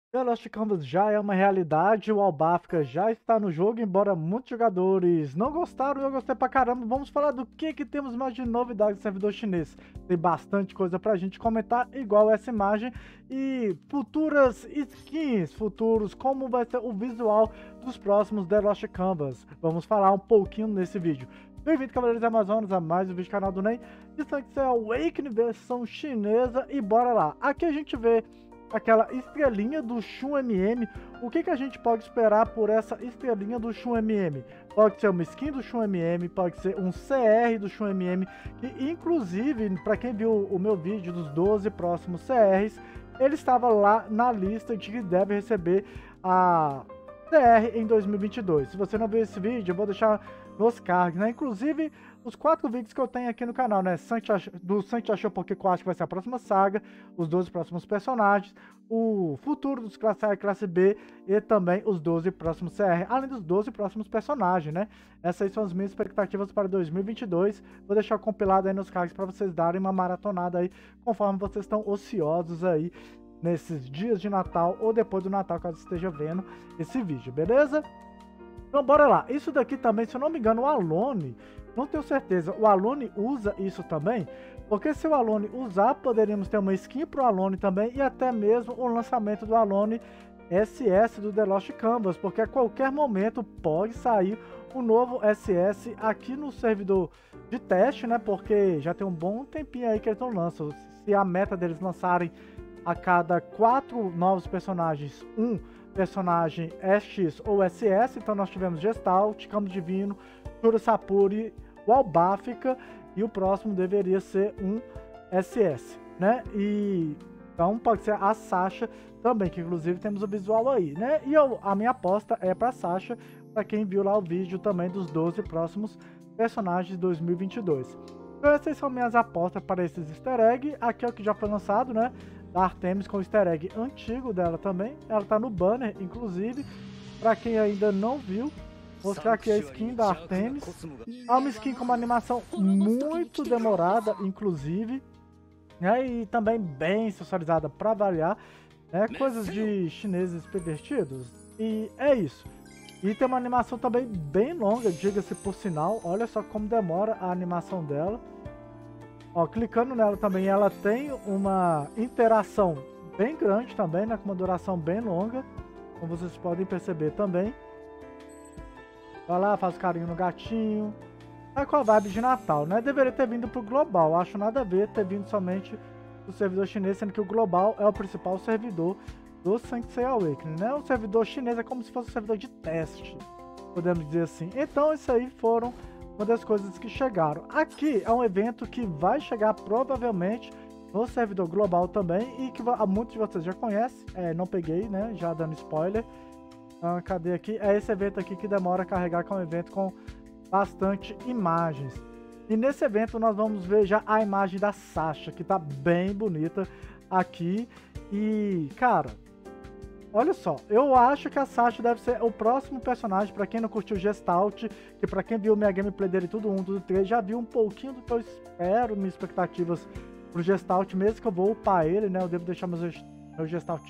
The Lost Canvas já é uma realidade, o Albafica já está no jogo, embora muitos jogadores não gostaram, eu gostei pra caramba. Vamos falar do que temos mais de novidades no servidor chinês. Tem bastante coisa pra gente comentar, igual essa imagem, e futuras skins, futuros, como vai ser o visual dos próximos The Lost Canvas. Vamos falar um pouquinho nesse vídeo. Bem-vindo, Cavaleiros Amazonas, a mais um vídeo do canal do NEM. Isso aqui é a Awakening versão chinesa e bora lá. Aqui a gente vê aquela estrelinha do Shun MM. O que a gente pode esperar por essa estrelinha do Shun MM? Pode ser uma skin do Shun MM, pode ser um CR do Shun MM, que inclusive, para quem viu o meu vídeo dos 12 próximos CRs, ele estava lá na lista de que deve receber a CR em 2022. Se você não viu esse vídeo, eu vou deixar nos cards, né? Inclusive, os 4 vídeos que eu tenho aqui no canal, né? Do Santi achou porque eu acho que vai ser a próxima saga, os 12 próximos personagens, o futuro dos classe A e classe B e também os 12 próximos CR, além dos 12 próximos personagens, né? Essas aí são as minhas expectativas para 2022. Vou deixar compilado aí nos cards para vocês darem uma maratonada aí, conforme vocês estão ociosos aí nesses dias de Natal ou depois do Natal, caso esteja vendo esse vídeo, beleza? Então bora lá. Isso daqui também, se eu não me engano, o Alone, não tenho certeza, o Alone usa isso também? Porque se o Alone usar, poderíamos ter uma skin pro Alone também e até mesmo o lançamento do Alone SS do The Lost Canvas, porque a qualquer momento pode sair o novo SS aqui no servidor de teste, né? Porque já tem um bom tempinho aí que eles não lançam. Se a meta deles lançarem a cada 4 novos personagens, um personagem SX ou SS, então nós tivemos Gestalt, Campo Divino, Shura Sapuri, o Albafica e o próximo deveria ser um SS, né? E então pode ser a Sasha também, que inclusive temos o visual aí, né? E a minha aposta é para Sasha, para quem viu lá o vídeo também dos 12 próximos personagens de 2022. Então essas são minhas apostas para esses easter egg. Aqui é o que já foi lançado, né? Da Artemis com o easter egg antigo dela também. Ela tá no banner, inclusive. Para quem ainda não viu, mostrar aqui a skin da Artemis. É uma skin com uma animação muito demorada, inclusive. Né? E também bem socializada para variar. Né? Coisas de chineses pervertidos. E é isso. E tem uma animação também bem longa, diga-se por sinal. Olha só como demora a animação dela. Ó, clicando nela também, ela tem uma interação bem grande também, né? Com uma duração bem longa. Como vocês podem perceber também. Vai lá, faz carinho no gatinho. Vai com a vibe de Natal, né? Deveria ter vindo pro global. Acho nada a ver ter vindo somente do servidor chinês, sendo que o global é o principal servidor do Sanctuary Awakening, né? O servidor chinês é como se fosse um servidor de teste, podemos dizer assim. Então, isso aí foram uma das coisas que chegaram. Aqui é um evento que vai chegar provavelmente no servidor global também e que muitos de vocês já conhecem. Não peguei, né? Já dando spoiler. Cadê aqui? É esse evento aqui que demora a carregar, que é um evento com bastante imagens. E nesse evento nós vamos ver já a imagem da Sasha, que tá bem bonita aqui. E, cara, olha só, eu acho que a Sasha deve ser o próximo personagem, pra quem não curtiu Gestalt, que pra quem viu minha gameplay dele tudo 1, tudo 3, já viu um pouquinho do que eu espero, minhas expectativas pro Gestalt, mesmo que eu vou upar ele, né, eu devo deixar meu Gestalt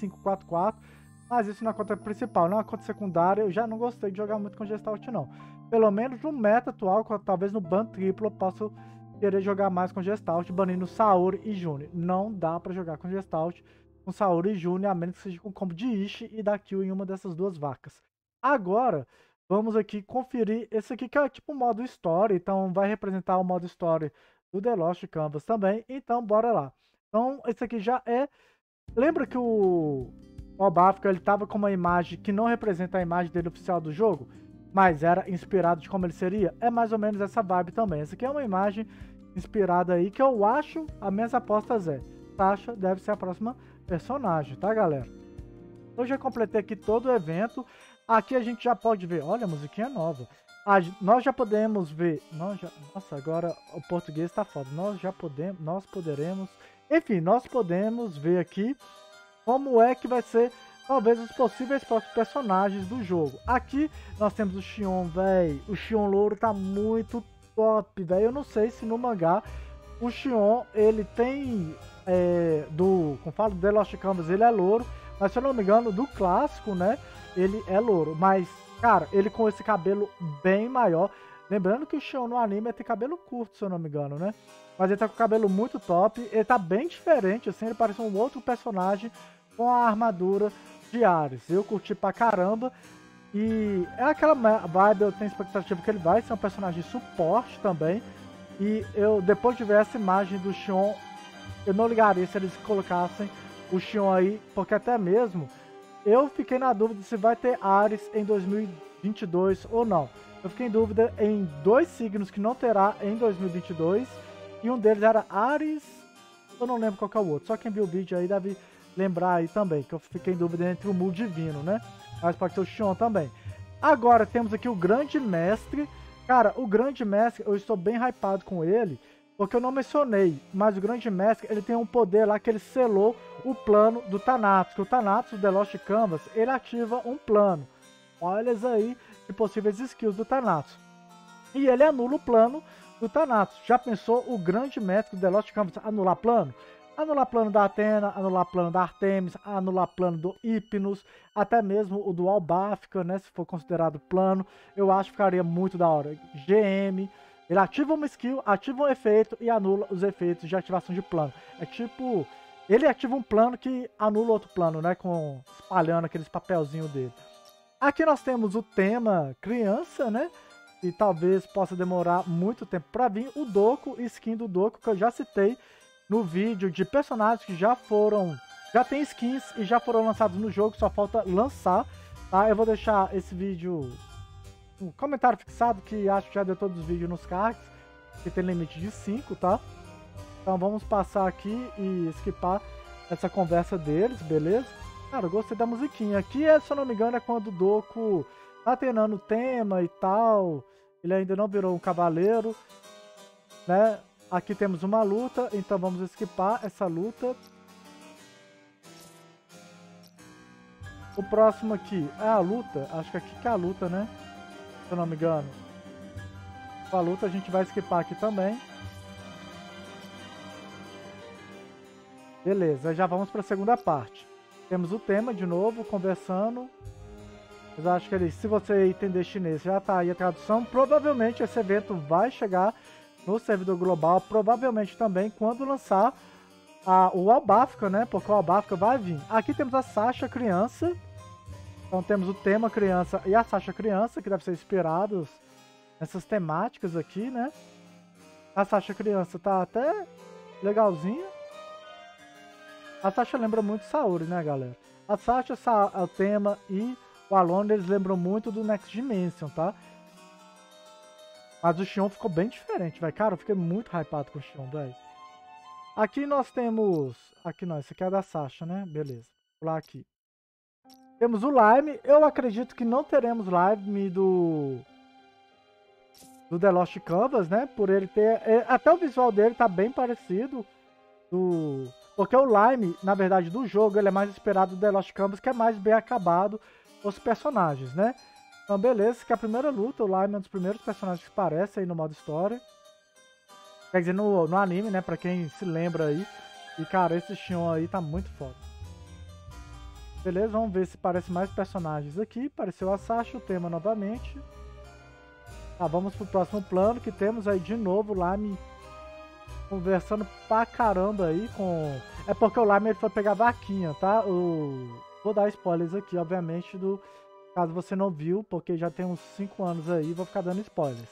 2544, mas isso na conta principal, na conta secundária eu já não gostei de jogar muito com Gestalt não. Pelo menos no meta atual, talvez no ban triplo eu posso querer jogar mais com Gestalt, banindo Saori e Juni. Não dá pra jogar com Gestalt, com Saori e Júnior, a menos que seja com combo de Ishi e da kill em uma dessas duas vacas. Agora, vamos aqui conferir esse aqui que é tipo o modo Story, então vai representar o modo Story do The Lost Canvas também, então bora lá. Então, esse aqui já é... Lembra que o Albafica, ele tava com uma imagem que não representa a imagem dele oficial do jogo, mas era inspirado de como ele seria? É mais ou menos essa vibe também. Essa aqui é uma imagem inspirada aí que eu acho, as minhas apostas Sasha deve ser a próxima personagem, tá, galera? Eu já completei aqui todo o evento. Aqui a gente já pode ver, olha, a musiquinha nova. Nós já podemos ver, nossa, agora o português tá foda. Nós poderemos, enfim, nós podemos ver aqui como é que vai ser, talvez, os possíveis próximos personagens do jogo. Aqui nós temos o Xion, velho. O Xion louro tá muito top, velho. Eu não sei se no mangá o Xion, ele tem como falo, do The Lost Canvas, ele é louro. Mas se eu não me engano, do clássico, né, ele é louro. Mas, cara, ele com esse cabelo bem maior. Lembrando que o Xion no anime tem cabelo curto, se eu não me engano, né? Mas ele tá com o cabelo muito top. Ele tá bem diferente, assim, ele parece um outro personagem com a armadura de Ares. Eu curti pra caramba. E é aquela vibe, eu tenho expectativa que ele vai ser um personagem de suporte também. E eu, depois de ver essa imagem do Xion, eu não ligaria se eles colocassem o Xion aí, porque até mesmo eu fiquei na dúvida se vai ter Ares em 2022 ou não. Eu fiquei em dúvida em 2 signos que não terá em 2022, e um deles era Ares, eu não lembro qual que é o outro, só quem viu o vídeo aí deve lembrar aí também, que eu fiquei em dúvida entre o Mu Divino, né? Mas pode ser o Xion também. Agora temos aqui o Grande Mestre. Cara, o Grande Mestre, eu estou bem hypado com ele, porque eu não mencionei, mas o Grande Mestre, ele tem um poder lá que ele selou o plano do Thanatos, que o Thanatos do The Lost Canvas, ele ativa um plano. Olha aí de possíveis skills do Thanatos. E ele anula o plano do Thanatos. Já pensou o Grande Mestre do The Lost Canvas anular plano? Anular plano da Athena, anular plano da Artemis, anular plano do Hypnos, até mesmo o do Albafica, né? Se for considerado plano, eu acho que ficaria muito da hora. GM, ele ativa uma skill, ativa um efeito e anula os efeitos de ativação de plano. É tipo, ele ativa um plano que anula outro plano, né? Espalhando aqueles papelzinhos dele. Aqui nós temos o tema criança, né? E talvez possa demorar muito tempo para vir. O Doku, skin do Doku, que eu já citei no vídeo de personagens que já tem skins e já foram lançados no jogo, só falta lançar, tá? Eu vou deixar esse vídeo, um comentário fixado, que acho que já deu todos os vídeos nos cards, que tem limite de 5, tá? Então vamos passar aqui e skipar essa conversa deles, beleza? Cara, eu gostei da musiquinha. Aqui, se eu não me engano, é quando o Doku tá treinando o tema e tal, ele ainda não virou um cavaleiro, né? Aqui temos uma luta, então vamos skipar essa luta. O próximo aqui é a luta, acho que aqui que é a luta, né? Se eu não me engano. A luta a gente vai skipar aqui também. Beleza, já vamos para a segunda parte. Temos o tema de novo, conversando. Mas acho que se você entender chinês, já tá aí a tradução. Provavelmente esse evento vai chegar no servidor global, provavelmente também quando lançar o Albafica, né? Porque o Albafica vai vir. Aqui temos a Sasha criança. Então temos o tema criança e a Sasha criança, que deve ser inspirados nessas temáticas aqui, né? A Sasha criança tá até legalzinha. A Sasha lembra muito Saori, né, galera? A Sasha, o tema e o Alone, eles lembram muito do Next Dimension, tá? Mas o Xion ficou bem diferente, velho. Cara, eu fiquei muito hypado com o Xion, velho. Aqui nós temos... Aqui não, esse aqui é da Sasha, né? Beleza. Vou lá aqui. Temos o Lime. Eu acredito que não teremos Lime do The Lost Canvas, né? Por ele ter... Até o visual dele tá bem parecido porque o Lime, na verdade, do jogo, ele é mais inspirado do The Lost Canvas, que é mais bem acabado os personagens, né? Então, beleza, que a primeira luta, o Lime é um dos primeiros personagens que aparece aí no modo história. Quer dizer, no anime, né? Pra quem se lembra aí. E, cara, esse Xion aí tá muito foda. Beleza, vamos ver se aparece mais personagens aqui. Apareceu a Sasha, o tema novamente. Tá, vamos pro próximo plano, que temos aí de novo o Lime conversando pra caramba aí com... É porque o Lime ele foi pegar a vaquinha, tá? Vou dar spoilers aqui, obviamente, caso você não viu, porque já tem uns 5 anos aí, vou ficar dando spoilers.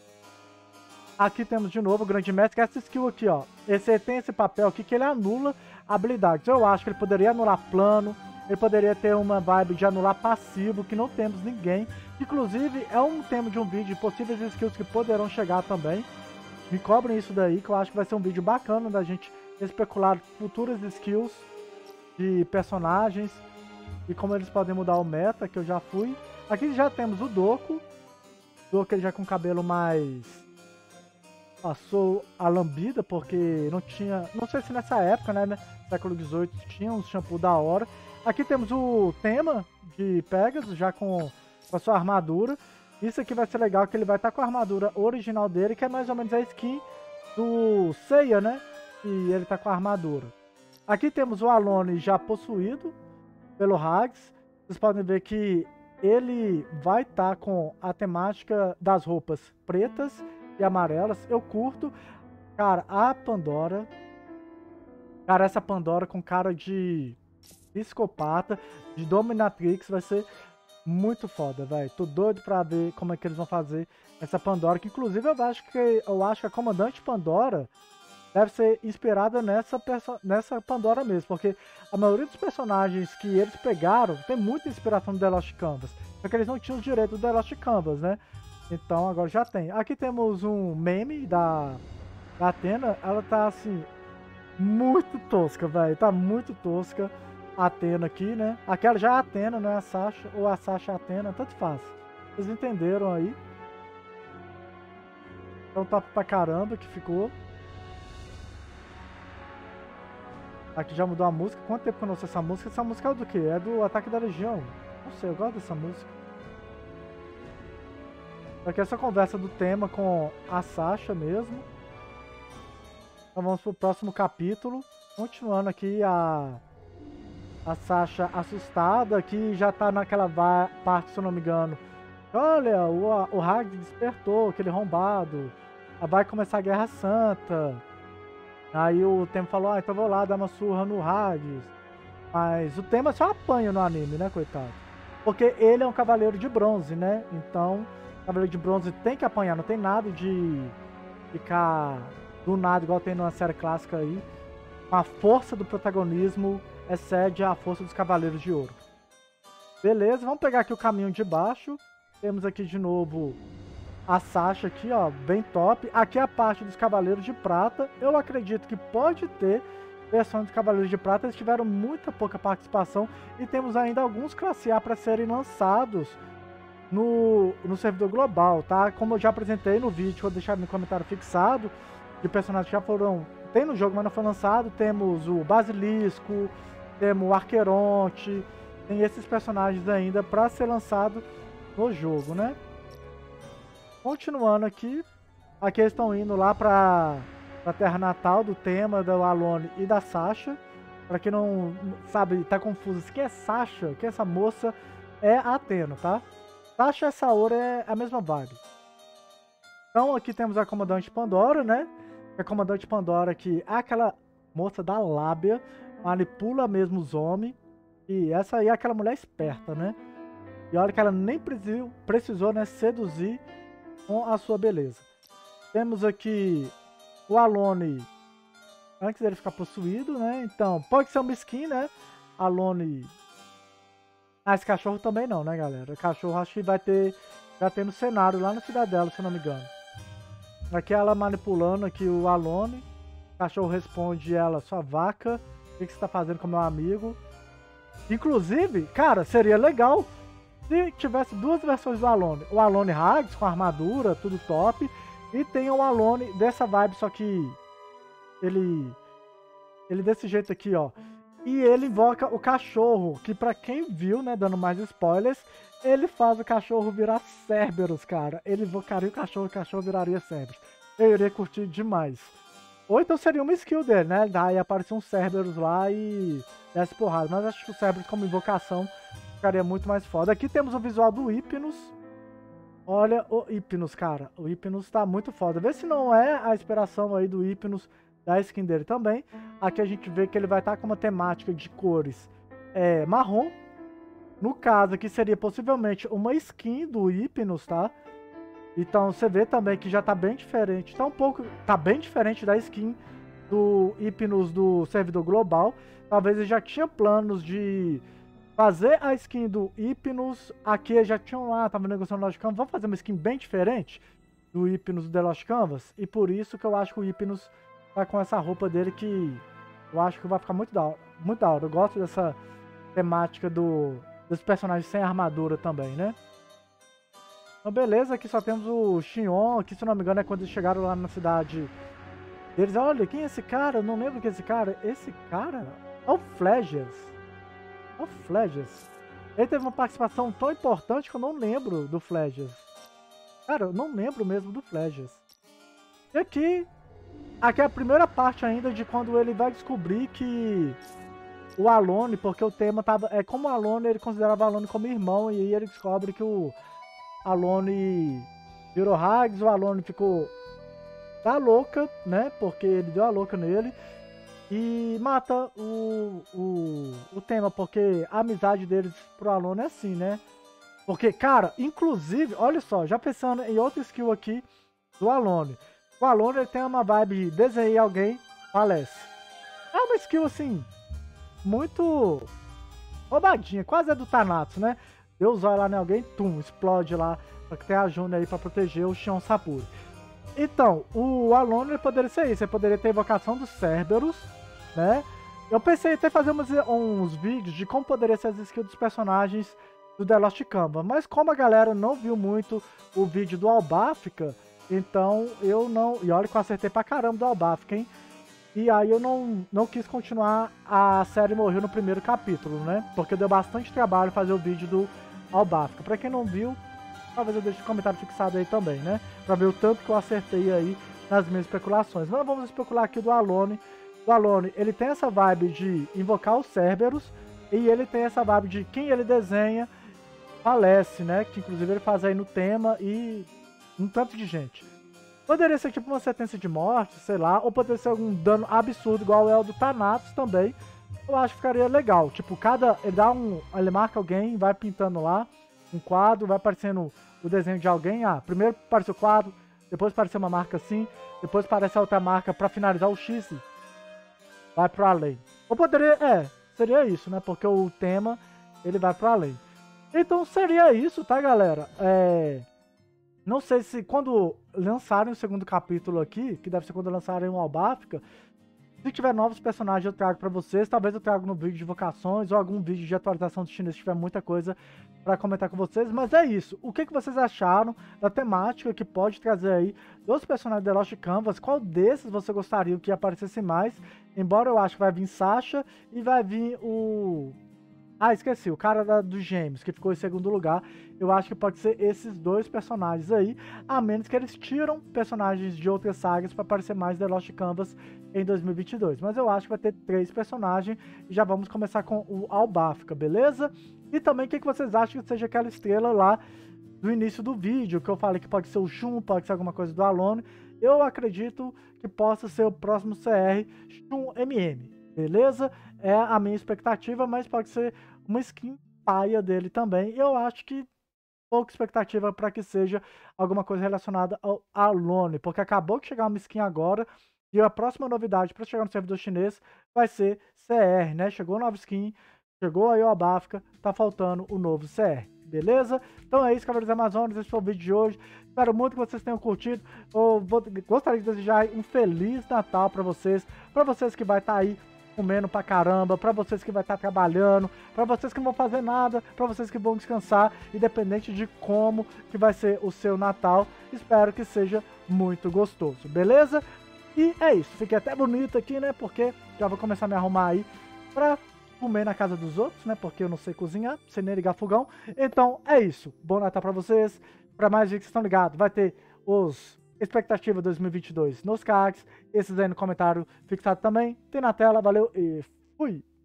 Aqui temos de novo o Grande Mestre, que é essa skill aqui, ó. Tem esse papel aqui que ele anula habilidades. Eu acho que ele poderia anular plano, ele poderia ter uma vibe de anular passivo, que não temos ninguém. Inclusive, é um tema de um vídeo de possíveis skills que poderão chegar também. Me cobrem isso daí, que eu acho que vai ser um vídeo bacana da gente especular futuras skills de personagens e como eles podem mudar o meta, que eu já fui. Aqui já temos o Doku. Doku ele já com cabelo mais... Passou a lambida, porque não tinha... Não sei se nessa época, né? Século XVIII, tinha um shampoo da hora. Aqui temos o tema de Pegasus, já com a sua armadura. Isso aqui vai ser legal, que ele vai estar com a armadura original dele, que é mais ou menos a skin do Seiya, né? E ele tá com a armadura. Aqui temos o Alone já possuído pelo Hags. Vocês podem ver que ele vai estar com a temática das roupas pretas e amarelas. Eu curto. Cara, a Pandora... Cara, essa Pandora com cara de psicopata, de dominatrix, vai ser muito foda, velho. Tô doido pra ver como é que eles vão fazer essa Pandora, que inclusive eu acho que a Comandante Pandora deve ser inspirada nessa Pandora mesmo, porque a maioria dos personagens que eles pegaram tem muita inspiração do The Lost Canvas, só que eles não tinham os direitos do The Lost Canvas, né? Então agora já tem. Aqui temos um meme da Athena, ela tá assim, muito tosca, velho, tá muito tosca a Athena aqui, né? Aquela já é a Athena, não é a Sasha, ou a Sasha é a Athena, tanto faz. Vocês entenderam aí? Então top pra caramba que ficou. Aqui já mudou a música. Quanto tempo que eu não sei essa música? Essa música é do quê? É do Ataque da Legião. Não sei, eu gosto dessa música. Aqui é essa conversa do tema com a Sasha mesmo. Então vamos pro próximo capítulo. Continuando aqui a Sasha assustada, que já tá naquela parte, se eu não me engano. Olha, o Hag despertou, aquele arrombado. Vai começar a Guerra Santa. Aí o Tema falou, então vou lá dar uma surra no Hades. Mas o Tema só apanha no anime, né, coitado? Porque ele é um cavaleiro de bronze, né? Então, cavaleiro de bronze tem que apanhar, não tem nada de ficar do nada, igual tem numa série clássica aí. A força do protagonismo excede a força dos cavaleiros de ouro. Beleza, vamos pegar aqui o caminho de baixo. Temos aqui de novo a Sasha aqui, ó, bem top. Aqui é a parte dos Cavaleiros de Prata. Eu acredito que pode ter versões dos Cavaleiros de Prata. Eles tiveram muita pouca participação. E temos ainda alguns classe A para serem lançados no servidor global, tá? Como eu já apresentei no vídeo, vou deixar no comentário fixado, de personagens que já foram... Tem no jogo, mas não foi lançado. Temos o Basilisco, temos o Arqueronte. Tem esses personagens ainda para ser lançado no jogo, né? Continuando aqui, aqui eles estão indo lá para a terra natal do Tema, do Alone e da Sasha. Para quem não sabe, tá confuso, quem é Sasha, quem é essa moça, é a Athena, tá? Sasha e Saori é a mesma vibe. Então aqui temos a Comandante Pandora, né? A Comandante Pandora que é aquela moça da lábia, manipula mesmo os homens. E essa aí é aquela mulher esperta, né? E olha que ela nem precisou, né, seduzir com a sua beleza. Temos aqui o Alone, antes dele ficar possuído, né? Então, pode ser uma skin, né? Alone... Ah, esse cachorro também não, né, galera? O cachorro acho que vai ter... Já tem no cenário lá na Cidadela, se eu não me engano. Aqui ela manipulando aqui o Alone. O cachorro responde ela, sua vaca, o que você tá fazendo com meu amigo? Inclusive, cara, seria legal se tivesse duas versões do Alone. O Alone Hags com armadura, tudo top. E tem o Alone dessa vibe, só que ele desse jeito aqui, ó. E ele invoca o cachorro, que pra quem viu, né, dando mais spoilers, ele faz o cachorro virar Cerberus, cara. Ele invocaria o cachorro viraria Cerberus. Eu iria curtir demais. Ou então seria uma skill dele, né? Daí aparecia um Cerberus lá e desse porrada. Mas acho que o Cerberus como invocação ficaria muito mais foda. Aqui temos o visual do Hypnos. Olha o Hypnos, cara. O Hypnos tá muito foda. Vê se não é a inspiração aí do Hypnos da skin dele também. Aqui a gente vê que ele vai estar com uma temática de cores marrom. No caso aqui seria possivelmente uma skin do Hypnos, tá? Então você vê também que já tá bem diferente. Tá bem diferente da skin do Hypnos do servidor global. Talvez ele já tinha planos de fazer a skin do Hypnos. Aqui já tinham lá, tava negociando no Lost Canvas. Vamos fazer uma skin bem diferente do Hypnos do The Lost Canvas. E por isso que eu acho que o Hypnos tá com essa roupa dele que eu acho que vai ficar muito da hora. Muito da hora. Eu gosto dessa temática dos personagens sem armadura também, né? Então beleza, aqui só temos o Xion. Aqui, se eu não me engano, é quando eles chegaram lá na cidade deles. Olha, quem é esse cara? Eu não lembro quem é esse cara. Esse cara é o Fledges. É o Fledges. Ele teve uma participação tão importante que eu não lembro do Fledges. Cara, eu não lembro mesmo do Fledges. E aqui aqui é a primeira parte ainda de quando ele vai descobrir que o Alone, porque o tema tava... É como o Alone, ele considerava o Alone como irmão, e aí ele descobre que o Alone virou Hags, o Alone ficou da louca, né? Porque ele deu a louca nele. E mata o tema, porque a amizade deles pro Alone é assim, né? Porque, cara, inclusive, olha só, já pensando em outra skill aqui do Alone. O Alone ele tem uma vibe de desenhei alguém, falece. É uma skill assim, muito roubadinha, quase é do Thanatos, né? Deu os olhos lá em alguém, tum, explode lá. Só que tem a June aí pra proteger o Shion Sapuri. Então, o Alone ele poderia ser isso, ele poderia ter invocação dos Cerberus, né? Eu pensei até fazer uns vídeos de como poderia ser as skills dos personagens do The Lost Canvas, mas como a galera não viu muito o vídeo do Albafka, então eu não... E olha que eu acertei pra caramba do Albafka, hein? E aí eu não quis continuar, a série morreu no primeiro capítulo, né? Porque deu bastante trabalho fazer o vídeo do Albafka. Pra quem não viu, talvez eu deixe o comentário fixado aí também, né? Pra ver o tanto que eu acertei aí nas minhas especulações. Mas vamos especular aqui do Alone. O Alone, ele tem essa vibe de invocar os Cerberus, e ele tem essa vibe de quem ele desenha falece, né? Que inclusive ele faz aí no tema e um tanto de gente. Poderia ser tipo uma sentença de morte, sei lá, ou poderia ser algum dano absurdo, igual é o do Thanatos também. Eu acho que ficaria legal. Tipo, ele dá ele marca alguém, vai pintando lá um quadro, vai aparecendo o desenho de alguém. Ah, primeiro aparece o quadro, depois aparece uma marca assim, depois aparece a outra marca pra finalizar o X, vai pro além. Ou poderia, seria isso, né? Porque o tema, ele vai pro além. Então seria isso, tá, galera? Não sei se quando lançarem o segundo capítulo aqui, que deve ser quando lançarem o Albafka, se tiver novos personagens eu trago pra vocês. Talvez eu trago no vídeo de vocações ou algum vídeo de atualização do chinês se tiver muita coisa pra comentar com vocês. Mas é isso. O que vocês acharam da temática que pode trazer aí dos personagens da Lost Canvas? Qual desses você gostaria que aparecesse mais? Embora eu acho que vai vir Sasha e vai vir o... Ah, esqueci, o cara dos Gêmeos, que ficou em segundo lugar. Eu acho que pode ser esses dois personagens aí, a menos que eles tiram personagens de outras sagas para aparecer mais The Lost Canvas em 2022. Mas eu acho que vai ter 3 personagens e já vamos começar com o Albafka, beleza? E também o que vocês acham que seja aquela estrela lá do início do vídeo, que eu falei que pode ser o Shun, pode ser alguma coisa do Alone. Eu acredito que possa ser o próximo CR Shun MM, beleza? É a minha expectativa, mas pode ser uma skin paia dele também. Eu acho que pouca expectativa para que seja alguma coisa relacionada ao Alone, porque acabou de chegar uma skin agora e a próxima novidade para chegar no servidor chinês vai ser CR, né? Chegou nova skin, chegou aí o Albafka, tá faltando o novo CR. Beleza? Então é isso, Cavaleiros Amazonas, esse foi o vídeo de hoje. Espero muito que vocês tenham curtido. Gostaria de desejar um Feliz Natal para vocês que vai estar aí comendo pra caramba, pra vocês que vai estar trabalhando, pra vocês que não vão fazer nada, pra vocês que vão descansar, independente de como que vai ser o seu Natal. Espero que seja muito gostoso, beleza? E é isso, fiquei até bonito aqui, né, porque já vou começar a me arrumar aí pra comer na casa dos outros, né, porque eu não sei cozinhar, sem nem ligar fogão. Então é isso, bom Natal pra vocês. Pra mais gente que estão ligados, vai ter os expectativa 2022 nos cards, esses aí no comentário fixado também, tem na tela, valeu e fui!